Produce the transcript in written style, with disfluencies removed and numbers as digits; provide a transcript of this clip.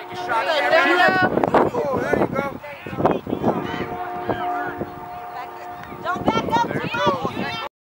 Take a shot at that. Oh, there you go. Don't back.